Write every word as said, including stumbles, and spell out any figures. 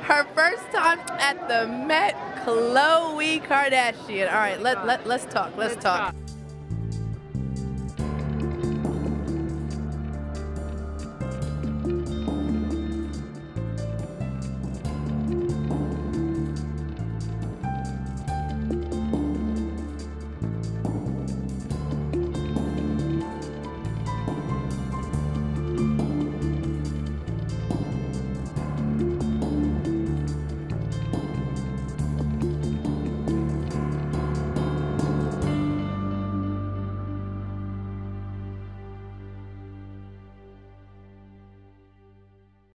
Her first time at the Met, Khloé Kardashian. All right, let, let, let's talk, let's, let's talk. talk.